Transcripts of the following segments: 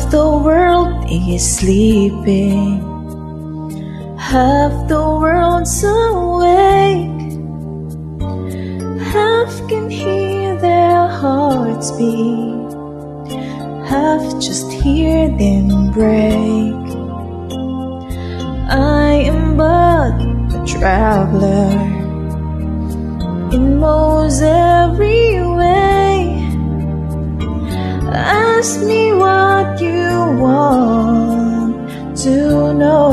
Half the world is sleeping, half the world's awake, half can hear their hearts beat, half just hear them break. I am but a traveler in most every way. Ask me what you want to know.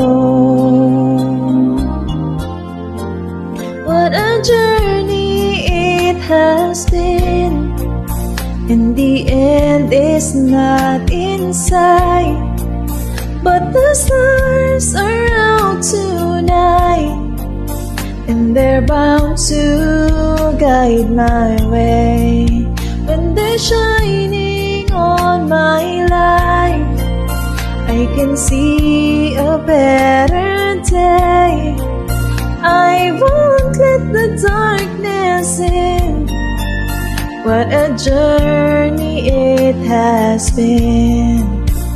What a journey it has been. In the end it's not in sight, but the stars are out tonight, and they're bound to guide my way. When they're shining on my life, I can see a better day. I won't let the darkness in. What a journey it has been.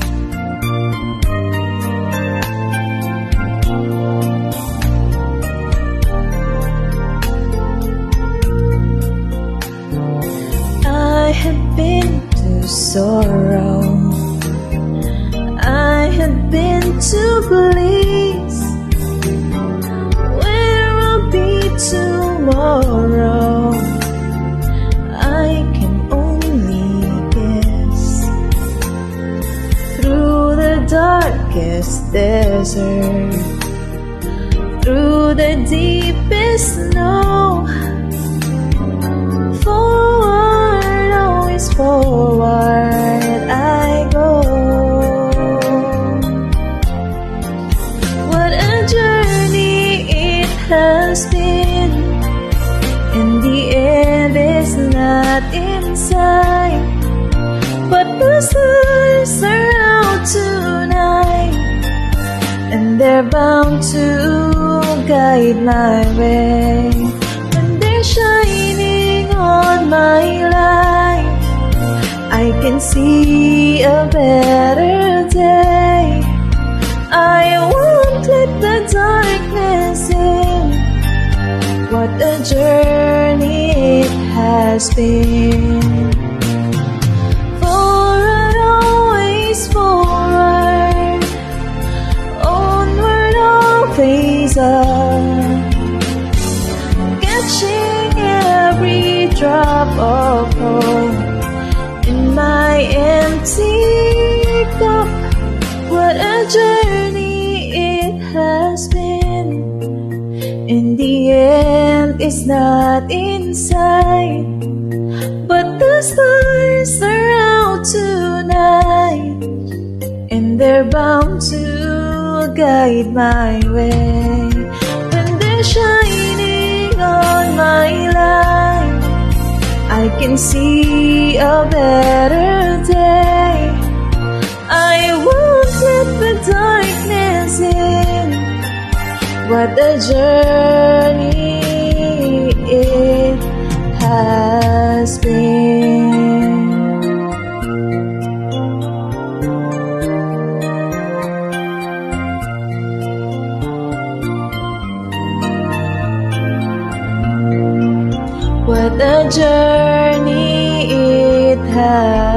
I had been to sorrow, I had been to bliss. Where I'll be tomorrow, I can only guess. Through the darkest desert, through the deepest snow, forward, always forward I go. What a journey it has been. In the end it's not in sight, but the stars are out tonight, and they're bound to guide my way. When they're shining on my life, I can see a better day. I won't let the darkness in. What a journey it has been. Forward, always forward, onward, always up, catching every drop of hope in my empty cup. What a journey it has been. In the end it's not in sight, but the stars are out tonight, and they're bound to guide my way. When they're shining on my life, I can see a better day. I won't let the darkness in. What a journey it has been. What a journey it has